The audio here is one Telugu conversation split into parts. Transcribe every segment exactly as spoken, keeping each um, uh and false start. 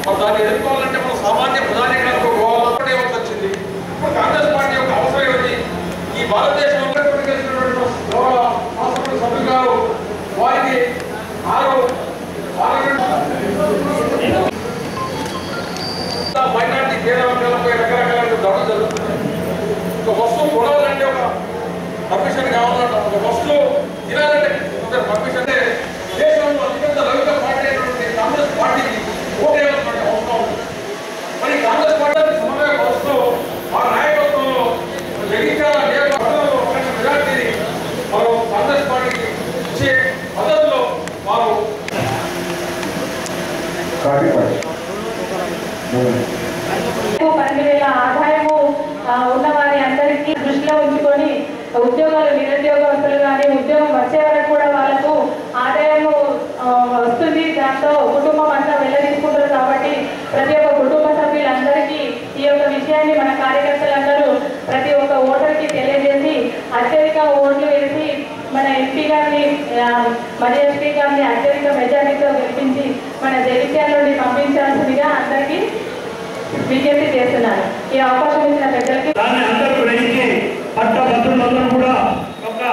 దాన్ని ఎదుర్కోవాలంటే మనం సామాన్య ప్రధానికులకు పోవాలంటే వచ్చింది. ఇప్పుడు కాంగ్రెస్ పార్టీ యొక్క అవసరం ఏమిటి? ఈ భారతదేశంలో సభ్యులు గారు వారికి ఆరు మైనార్టీ పేద వర్గాలపై రకరకాల దాడులు జరుగుతున్నాయి. ఒక వస్తువు కొనాలంటే ఒక పర్మిషన్ కావాలంటే, ఒక వస్తువు తినాలంటే పర్మిషన్. దేశంలో అత్యంత లౌకిక పార్టీ అయినటువంటి కాంగ్రెస్ పార్టీకి ఓటేయాల్సినటువంటి అవసరం ఉంది. మరి కాంగ్రెస్ పార్టీ సమన్వయ వస్తూ ఆ నాయకత్వంలో జగిత్యాల మెజార్టీని మనం కాంగ్రెస్ పార్టీకి ఇచ్చే పద్ధతిలో వారు పన్నెండు వేల ఆదాయము ఉన్న వారి అందరికీ దృష్టిలో ఉంచుకొని ఉద్యోగాలు నిరుద్యోగస్తులు కానీ ఉద్యోగం వచ్చే వరకు కూడా వాళ్ళకు ఆదాయము వస్తుంది. దాంతో కుటుంబం అంతా వెళ్ళదీసుకుంటారు. కాబట్టి ప్రతి ఒక్క కుటుంబ సభ్యులందరికీ ఈ యొక్క విషయాన్ని మన కార్యకర్తలందరూ ప్రతి ఒక్క ఓటర్కి తెలియజేసి అత్యధిక ఓట్లు వేసి మన ఎంపీ గారిని మన ఎంపీ గారిని అత్యధిక మెజారిటీతో గెలిపించి మన జగిత్యాల నుండి పంపించాల్సిందిగా అందరికీ విజ్ఞప్తి చేస్తున్నాను. ఈ అవకాశం ఇచ్చిన పెద్దలకి దాన్ని అందరూ గ్రహించి పట్టభద్రులందరూ కూడా ఒక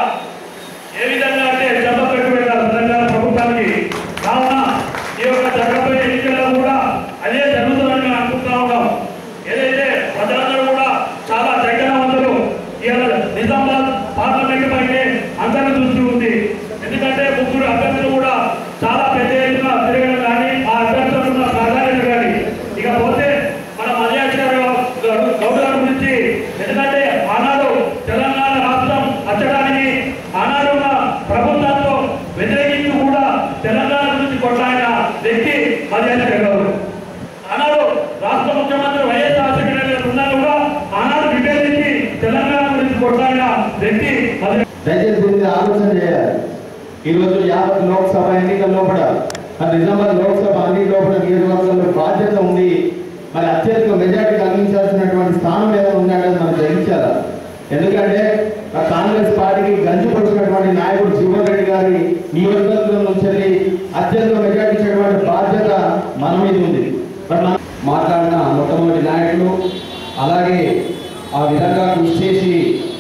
ఏ విధంగా అంటే జమ పెట్టి వెళ్ళారు తెలంగాణ ప్రభుత్వానికి. కావున ఈ యొక్క జరగబోయే ఎన్నికల్లో కూడా అదే జరుగుతుందని మేము అనుకుంటా ఉన్నాం. ఏదైతే ప్రజలందరూ కూడా చాలా జగనవంతులు నిజామాబాద్ పార్లమెంట్ పైనే అందరి దృష్టి ఉంది. ఎందుకంటే ముగ్గురు అభ్యర్థులు కూడా చాలా పెద్ద ఎత్తున తిరగడం కానీ ఆ అభ్యర్థులు ఉన్న ప్రాధాన్యత కానీ ఇకపోతే మన మధ్యాచార్య గౌరవ గురించి. ఎందుకంటే ఆనాడు తెలంగాణ రాష్ట్రం వచ్చడానికి ఆనాడు ఉన్న ప్రభుత్వంతో వ్యతిరేకించి కూడా తెలంగాణ గురించి కొట్లాడిన వ్యక్తి మధ్యాచార్య గౌరవ్. ఆనాడు రాష్ట్ర ముఖ్యమంత్రి వైఎస్ రాజశేఖర రెడ్డి ఉన్నా కూడా ఆనాడు విభేదించి తెలంగాణ గురించి కొట్లాడిన వ్యక్తి. దయచేసి ఆలోచన చేయాలి. ఈరోజు యావత్ లోక్సభ ఎన్నికల్లో కూడా మరి నిజామాబాద్ లోక్సభ ఎన్నికల్లో కూడా నియోజకవర్గంలో బాధ్యత ఉంది. మరి అత్యధిక మెజార్టీ కలిగించాల్సినటువంటి స్థానం ఏదైనా ఉందంటే మనం గ్రహించాలా. ఎందుకంటే కాంగ్రెస్ పార్టీకి గంజి పడుతున్నటువంటి నాయకుడు జీవన్ రెడ్డి గారి నియోజకవర్గం నుంచి అత్యధిక మెజార్టీ ఇచ్చినటువంటి బాధ్యత మన మీద ఉంది. మరి మనం మాట్లాడిన మొట్టమొదటి నాయకులు అలాగే ఆ విధంగా కృషి చేసి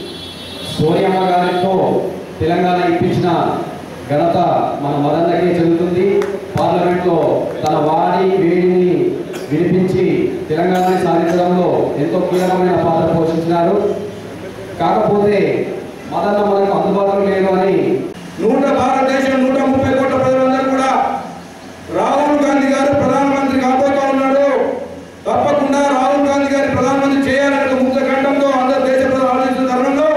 సోనియమ్మ గారితో తెలంగాణ ఇప్పించిన ఘనత మన మదన్నకే చెందుతుంది. పార్లమెంట్లో తన వాడి వేడిని వినిపించి తెలంగాణని సాధించడంలో ఎంతో కీలకమైన పాత్ర పోషించినారు. కాకపోతే మదన్న మనకు అందుబాటులో లేదు అని నూట భారతదేశం నూట ముప్పై కోట్ల ప్రజలందరూ కూడా రాహుల్ గాంధీ గారు ప్రధానమంత్రి కాబోతా ఉన్నాడు. తప్పకుండా రాహుల్ గాంధీ గారి ప్రధానమంత్రి చేయాలనే ముఖ్య ఖండంతో అందరూ దేశ ప్రజలు ఆలోచిస్తున్న తరుణంలో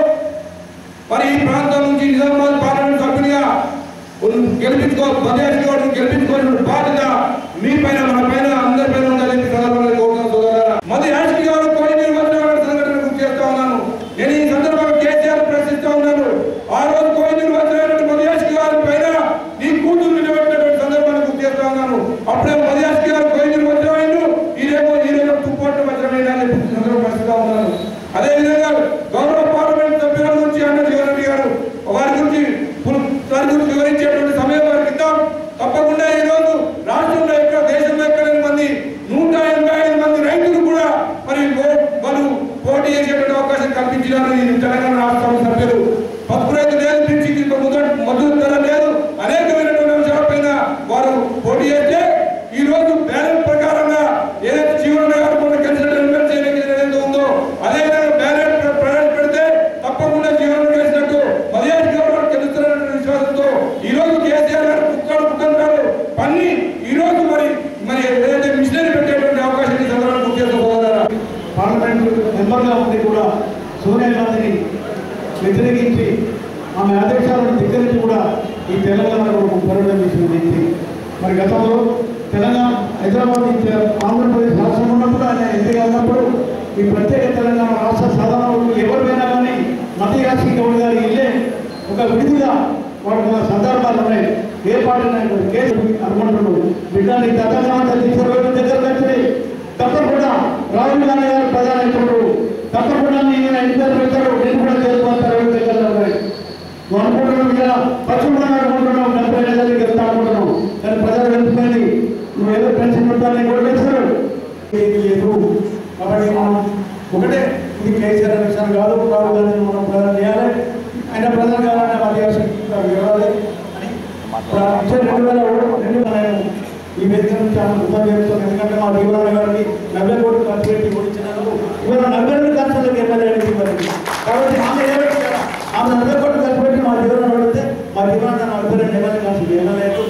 మరి ఈ ప్రాంతం నుంచి నిజామాబాద్ పార్లమెంట్ సభ్యునిగా గెలిపించుకో మధ్యాహ్నం గెలిపించుకోవాల్సిన బాధ్యత మీ పైన మన పైన అందరి పైన ఉండాలని సందర్భంగా కోరుతున్న సోదరులారా. మధ్య యాష్కి గారు పోయి నిర్వచన సంఘటన గుర్తు చేస్తా ఉన్నాను. నేను ఈ సందర్భంగా కేసీఆర్ ప్రశ్నిస్తా ఉన్నాను. ఆ రోజు పోయి నిర్వచన మధ్య యాష్కి గారి పైన నీ కూతురు నిలబెట్టినటువంటి సందర్భాన్ని గుర్తు చేస్తా ఉన్నాను. అప్పుడే మధ్య యాష్కి గారు పోయి నిర్వచన అయిండు. ఈరేమో ఈరోజు తుప్పోట్ల వజ్రమైనా సందర్భం పరిస్థితిగా ఉన్నాను. అదేవిధంగా గౌరవ పార్లమెంట్ సభ్యుల నుంచి అన్న జీవన్ రెడ్డి గారు వారి గురించి దాని గురించి వివరించేటువంటి సమయం వారికి ఇద్దాం. తప్పకుండా ఈ రోజు రాష్ట్రంలో ఎక్కడ దేశంలో ఎక్కడ మంది నూట ఎనభై ఐదు మంది రైతులు కూడా మరి వాళ్ళు పోటీ చేసేటువంటి అవకాశం కల్పించినారు ఈ తెలంగాణ రాష్ట్ర సభ్యులు. పప్పు రైతు లేదు, పిచ్చికి మద్దతు ధర లేదు, అనేకమైనటువంటి అంశాలపైన వారు పోటీ చేస్తే ఈ రోజు బ్యాలెట్ ప్రకారంగా ఏదైతే జీవన గారు మొన్న గెలిచినట్టు ఏదైతే ఉందో అదేవిధంగా బ్యాలెట్ ప్రవేశపెడితే తప్పకుండా జీవన గెలిచినట్టు మర్యాద గెలుస్తున్నటువంటి విశ్వాసంతో ఈ రోజు కేసీఆర్ గారు కుక్కలు కుక్కలు పన్ని ఈ రోజు మరి మరి ఏదైతే మిషనరీ పెట్టేటువంటి అవకాశం ఈ సందర్భంగా గుర్తు చేసుకోగలరా. పార్లమెంట్ మెంబర్గా ఉండి కూడా సోనియా గాంధీని వ్యతిరేకించి ఆమె అధ్యక్షాలను ధిక్కరించి కూడా ఈ తెలంగాణలో పోరాటం చేసిన వ్యక్తి. మరి గతంలో తెలంగాణ హైదరాబాద్ ఆంధ్రప్రదేశ్ రాష్ట్రం ఉన్నప్పుడు ఆయన ఎంపీగా ఉన్నప్పుడు ఈ ప్రత్యేక తెలంగాణ రాష్ట్ర సాధారణ ఎవరిపైనా కానీ మధ్య యాష్కి గౌడ్ గారి ఇల్లే ఒక విడిదిగా వాడుకున్న సందర్భాలు ఉన్నాయి. ఏ పార్టీ నాయకుడు కేసు అనుకుంటున్నాడు బిడ్డని తెలంగాణ తీసుకుని దగ్గర వచ్చి తప్పకుండా రాహుల్ గాంధీ గారు ప్రధానమంత్రులు తప్పకుండా నేను ఇద్దరు పెట్టారు నేను కూడా చేసుకోవాలి నువ్వు అనుకుంటున్నావు ఇలా పశ్చిమ అనుకుంటున్నావు డెబ్బై నెలలకి వెళ్తా అనుకుంటున్నావు కానీ ప్రజలు వెళ్తున్నది నువ్వు ఏదో పెన్షన్ పెట్టాలని కూడా వేస్తారు ప్రధాన కావాలంటే మా దేశం వివరాలి అని వచ్చే రెండు వేల రెండు నేను ఈ వేదిక నుంచి చాలా కృతజ్ఞత చేస్తాను. ఎందుకంటే మా దీవరాణ గారికి నలభై కోట్లు ఖర్చు పెట్టి ఓడించినందుకు ఇవాళ నలభై రెండు ఖర్చులకు ఎమ్మెల్యే ఇవ్వాలి. కాబట్టి ఆమె ఆమె నలభై కోట్లు ఖర్చు పెట్టి మా దీవరాణ పడితే మా దీవరాణ నలభై రెండు ఎమ్మెల్యే ఖర్చు ఎమ్మెల్యేకు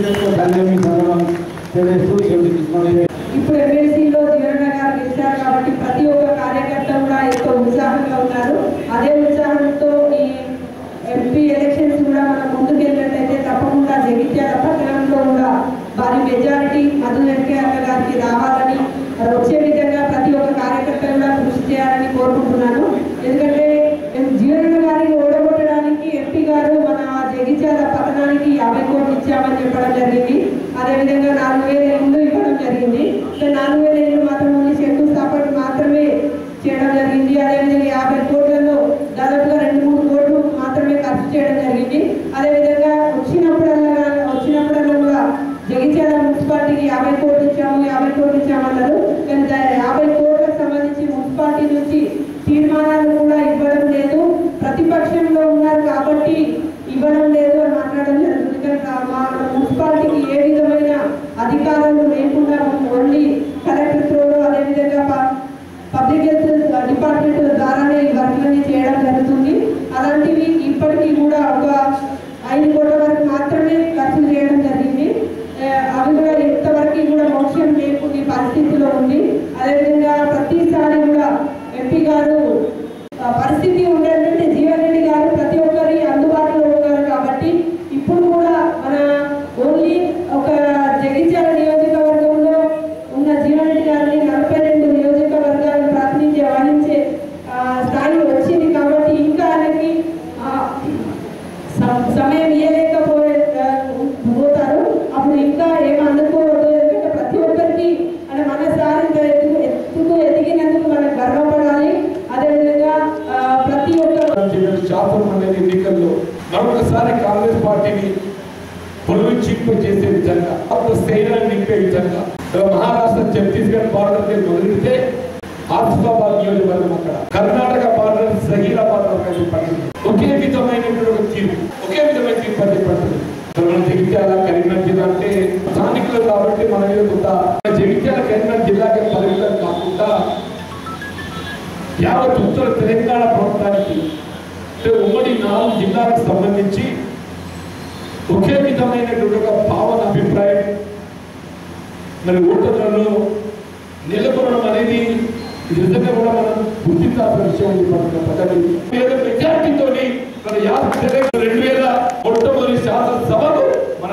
ఇప్పుడు ఎమ్మెల్సీలో దీవరాణ గారు గెలిచారు కాబట్టి ప్రతి ఒక్క కార్యకర్త కూడా ఎంతో ఉత్సాహంగా ఉన్నారు. అదే ఉత్సాహంతో ఈ ఎంపీ ఎలక్షన్స్ కూడా మనం ముందుకు వెళ్ళినట్టయితే తప్పకుండా జగిత్యాల పట్టణంలో కూడా భారీ మెజారిటీ మధు వెంకయ్య గారికి రావాలని వచ్చే విధంగా ప్రతి ఒక్క కార్యకర్త కూడా కృషి చేయాలని కోరుకుంటున్నాను. ఎందుకంటే జీవన గారిని ఓడగొట్టడానికి ఎంపీ గారు మన జగిత్యాల పట్టణానికి యాభై కోట్లు ఇచ్చామని చెప్పడం జరిగింది. అదేవిధంగా నాలుగు వేల ఇళ్ళు ఇవ్వడం జరిగింది. నాలుగు వేల ఇళ్ళు మాత్రం ఓన్లీ శంకుస్థాపన మాత్రమే చేయడం జరిగింది. అదేవిధంగా యాభై కోట్లలో దాదాపుగా రెండు మూడు కోట్లు మాత్రమే ఖర్చు చేయడం జరిగింది. అదేవిధంగా వచ్చినప్పుడల్లా వచ్చినప్పుడల్లా కూడా జగిత్యాల మున్సిపాలిటీకి యాభై కోట్లు ఇచ్చాము యాభై కోట్లు ఇచ్చామన్నారు. కానీ యాభై కోట్లకు సంబంధించి మున్సిపాలిటీ నుంచి తీర్మానాలు కూడా ఇవ్వడం లేదు. ప్రతిపక్షంలో ఉన్నారు కాబట్టి ఇవ్వడం లేదు అని మాట్లాడడం జరుగుతుంది. కనుక మా మున్సిపాలిటీకి ఏ విధమైన అధికారాలు లేకుండా ఓన్లీ కలెక్టర్ త్రోలో అదేవిధంగా పబ్లిక్ హెల్త్ డిపార్ట్మెంట్ ద్వారానే ఈ వర్క్లన్నీ చేయడం జరుగుతుంది. అలాంటివి ఇప్పటికీ కూడా ఒక ఐదు కోట్ల వరకు మాత్రమే ఖర్చు చేయడం జరిగింది. అవి కూడా ఎంతవరకు కూడా మోక్షం లేకుండా పరిస్థితిలో ఉంది. అదేవిధంగా ప్రతిసారి కూడా ఎంపీ గారు పరిస్థితి ఉండేటంటే జీవన్ రెడ్డి గారు ప్రతి ఒక్కరి అందుబాటులో ఉన్నారు కాబట్టి ఇప్పుడు కూడా మన ఓన్లీ ఒక జగిత్యాల నియోజకవర్గంలో ఉన్న జీవన్ రెడ్డి గారిని నలభై రెండు నియోజకవర్గాలను ప్రాతినిధ్యం వహించే స్థాయి వచ్చింది. కాబట్టి ఇంకా ఆయనకి సమయం ఇవ్వలేకపోయే పోతారు. అప్పుడు ఇంకా ఏమి అందుకోవద్దు. ఎందుకంటే ప్రతి ఒక్కరికి అంటే మనసారి ఎత్తుకు ఎత్తుకు ఎదిగినందుకు మనం గర్వపడాలి. అదేవిధంగా ప్రతి ఒక్క శాతం అనేది ఎన్నికల్లో మరొకసారి కాంగ్రెస్ పార్టీని పునరుజ్జీవింప చేసే విధంగా కొత్త స్థైర్యాన్ని నింపే విధంగా మహారాష్ట్ర ఛత్తీస్గఢ్ బార్డర్ మొదలెడితే ఆసిఫాబాద్ నియోజకవర్గం అక్కడ కర్ణాటక బార్డర్ జహీరాబాద్ పడింది. ఒకే విధమైనటువంటి తీర్పు ఒకే విధమైన తీర్పు అని పడుతుంది. మనం జగిత్యాల కరీంనగర్ జిల్లా అంటే స్థానికులు కాబట్టి మన మీద కొంత జగిత్యాల కరీంనగర్ జిల్లాకి పరిమితం కాకుండా యావత్ ఉత్తర తెలంగాణ ప్రాంతానికి ఉమ్మడి నాలుగు జిల్లాలకు సంబంధించి ఒకే విధమైనటువంటి ఒక భావన అభిప్రాయం మరి ఓటర్లలో నెలకొనడం అనేది నిజంగా కూడా మనం గుర్తించాల్సిన విషయం మెజార్టీతో మన రెండు వేల మొట్టమొదటి శాసనసభలో మనం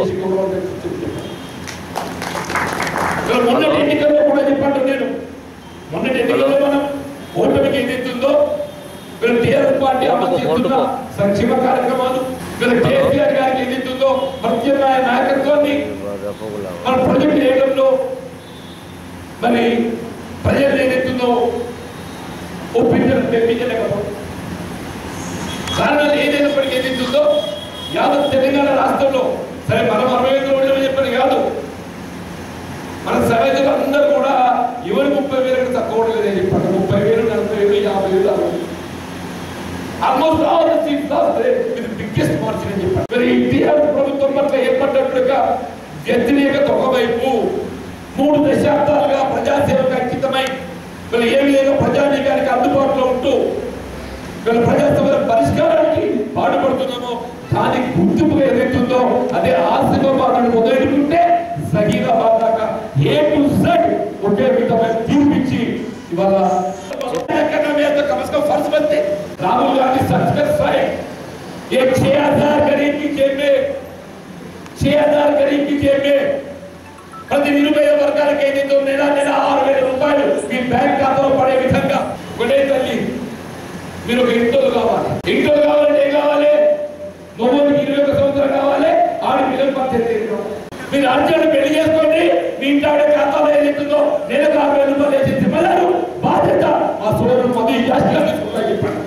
మొన్నటి ఎన్నికల్లో కూడా చెప్పండి. నేను మొన్నటి ఎన్నికల్లో మనం ఓటమికి ఏదైతుందో వీళ్ళు టీఆర్ఎస్ పార్టీ అమలు చేస్తున్న సంక్షేమ కార్యక్రమాలు వీళ్ళ కేసీఆర్ గారికి ఏదైతుందో ప్రత్యామ్నాయ నాయకత్వాన్ని మన ప్రొజెక్ట్ చేయడంలో మరి ప్రజలు ఏదైతుందో ఒప్పించడం తెప్పించలేకపోతుంది. కారణాలు ఏదైనప్పటికీ ఏదైతుందో యావత్ తెలంగాణ రాష్ట్రంలో సరే మనం అరవై ఐదు రోజులు చెప్పని కాదు, మన సమాజంలో అందరూ కూడా ఎవరు ముప్పై వేలకు తక్కువ లేదని చెప్పండి. ముప్పై వేలు నలభై వేలు యాభై వేలు అరవై ఆల్మోస్ట్ ఆల్ సీట్స్ ఇది బిగ్గెస్ట్ మార్జిన్ అని చెప్పండి. మరి టీఆర్ఎస్ ప్రభుత్వం పట్ల ఏర్పడ్డట్టుగా వ్యతిరేకత ఒకవైపు మూడు దశాబ్దాలుగా ప్రజాసేవకు అంకితమై వీళ్ళు ఏ విధంగా ప్రజానీకానికి అందుబాటులో ఉంటూ వీళ్ళ ప్రజాసేవల పరిష్కారానికి పాటుపడుతున్నామో దానికి గుర్తింపుగా ఏదైతుందో అదే ఆసిఫాబాద్ మొదలెట్టుకుంటే జహీరాబాద్ దాకా ఏ టు జెడ్ ఒకే విధమైన తీర్పిచ్చి ఇవాళ फर्ज बनते राहुल गांधी सत्तर एक छह हजार गरीब की जेब में छह हजार गरीब की जेब में ప్రతి నిరుపేద వర్గాలకు ఏదైతే నెల నెల ఆరు వేల రూపాయలు మీ బ్యాంక్ ఖాతాలో పడే విధంగా ఒకటే తల్లి మీరు ఒక ఇంటోలు కావాలి. ఇంటోలు కావాలంటే ఏం కావాలి? మొబైల్కి ఇరవై ఒక సంవత్సరం కావాలి. ఆడి పిల్లలు పద్దెనిమిది మీరు రాజ్యాన్ని పెళ్లి చేసుకోండి. మీ ఇంటి ఆవిడ ఖాతాలో ఏదైతుందో నెలకు ఆరు వేల రూపాయలు వేసేసి వెళ్ళారు. బాధ్యత మా సోదరులు పది రాష్ట్రాలు చెప్పండి.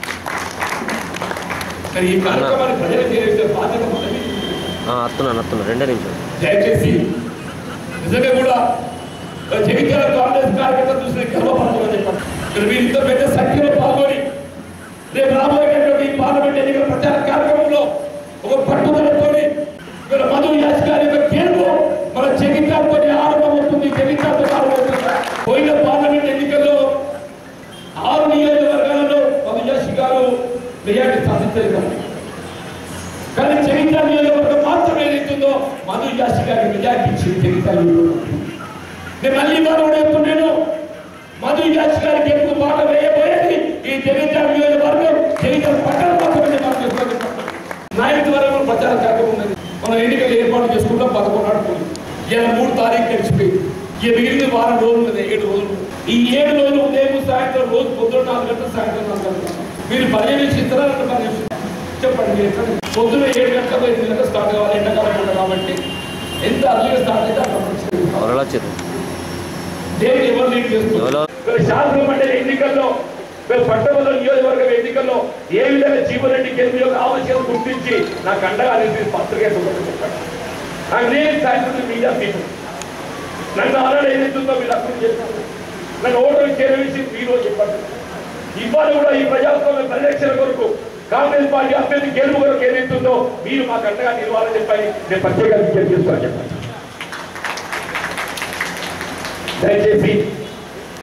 మరి ఈ కార్యక్రమాన్ని ప్రజలకు చేసే బాధ్యత మనది. అత్తున్నాను అత్తున్నా రెండే నిమిషాలు దయచేసి నిజంగా కూడా జగిత్యాల కాంగ్రెస్ కార్యకర్తలు చూసిన గర్వపడుతుందని చెప్పండి. మీరు ఇంత పెద్ద సంఖ్యలో పాల్గొని రేపు రాబోయేటువంటి పార్లమెంట్ ఎన్నికల ప్రచార కార్యక్రమంలో ఒక పట్టుదలతో మధు యాస్ గారి యొక్క గెలుపు మన జగిత్యాలతో ఆరంభమవుతుంది. జగిత్యాలతో ఆరంభమవుతుంది. పోయిన పార్లమెంట్ ఎన్నికల్లో ఆరు నియోజకవర్గాలలో మధు యాస్ గారు మెజార్టీ సాధించలేదు. కానీ జగిత్యాల నియోజకవర్గం మాత్రం ఏదైతుందో మధు యాస్ గారికి మెజార్టీ ఇచ్చింది జగిత్యాల నియోజకవర్గం. నేను మళ్ళీ వారు చెప్తున్నాను, మధు యాస్ గారి గెలుపు బాట వేయబోయేది ఈ జగిత్యాల నియోజకవర్గం జగిత్యాల పట్టణ మాత్రమే మనం చెప్పుకోవాలి. నాయకుల వరకు ప్రచార కార్యక్రమం ఉన్నది. మనం ఎన్నికలు ఏర్పాటు చేసుకుంటాం. పదకొండు నాడు ఇలా మూడు తారీఖు గడిచిపోయింది. ఈ మిగిలిన వారం రోజులు ఉన్నది, ఏడు రోజులు. ఈ ఏడు రోజులు ఉదయం సాయంత్రం రోజు పొద్దున నాలుగు గంటల సాయంత్రం నాలుగు గంటలు మీరు పర్యవేక్షిస్తారా అంటే పర్యవేక్షిస్తారు చెప్పండి. ఎక్కడ పొద్దున ఏడు గంటలకు ఎనిమిది గంటలకు స్టార్ట్ కావాలి. ఎండాకాలం కూడా కాబట్టి ఎంత అర్లీగా స్టార్ట్ అయితే అక్కడ దేని ఎవరు లీడ్ చేస్తున్నారు. శాసన మండలి ఎన్నికల్లో పట్టణంలో నియోజకవర్గం ఎన్నికల్లో ఏ విధంగా జీవనరెడ్డి గెలుపు యొక్క ఆవశ్యకత గుర్తించి నాకు అండగా అనేది పత్రిక చెప్పండి. నాకు నేను సాయంత్రం మీడియా సీటు నన్ను ఆనాడు ఏదైతుందో మీరు అర్థం చేస్తారు. నన్ను ఓటమి చేరవేసి మీరు చెప్పండి. ఇవాళ కూడా ఈ ప్రజాస్వామ్య పరిరక్షణ కొరకు కాంగ్రెస్ పార్టీ అభ్యర్థి గెలుపు కొరకు ఏదైతుందో మీరు మాకు అండగా నిలవాలని చెప్పని నేను ప్రత్యేకంగా విజ్ఞప్తి చేస్తాను చెప్పండి. దయచేసి